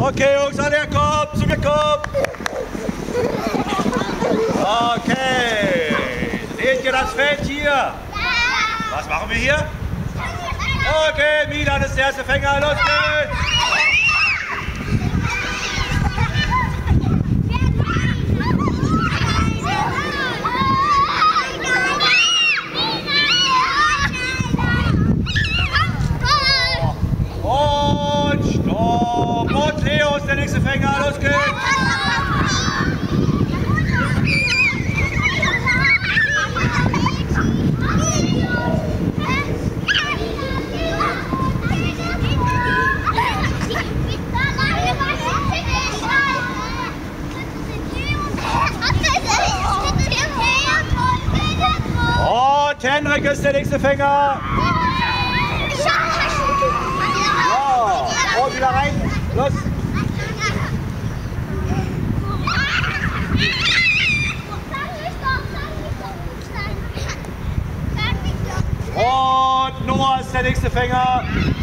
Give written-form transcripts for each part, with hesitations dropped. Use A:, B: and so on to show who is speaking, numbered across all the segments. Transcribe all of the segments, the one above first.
A: Okay, Jungs, an der Kopf, zu mir Kopf. Okay. Seht ihr das Feld hier? Was machen wir hier? Okay, Milan ist der erste Fänger. Los geht's. Und stopp. Und Leo ist der nächste Fänger. Los geht's. Und Henrik ist der nächste Fänger. Ja, und wieder rein. Los. Und Noah ist der nächste Fänger.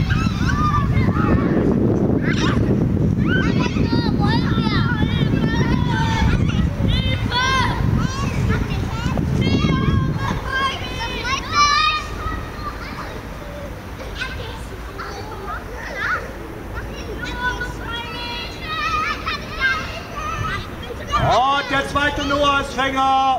A: Und der zweite Noah ist Fänger.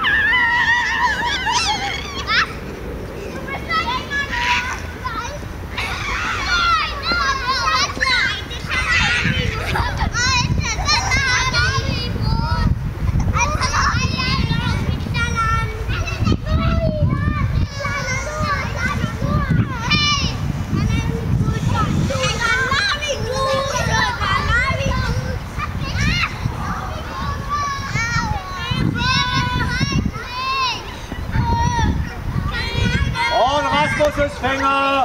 A: Rasmus ist Fänger.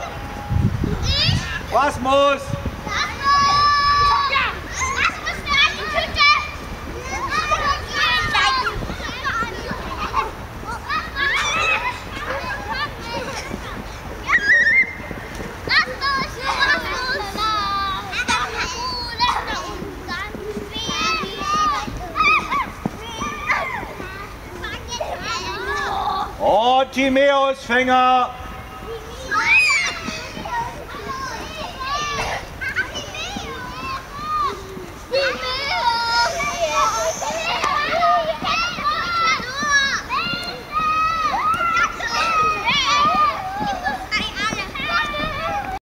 A: Rasmus. Und Timeo ist Fänger.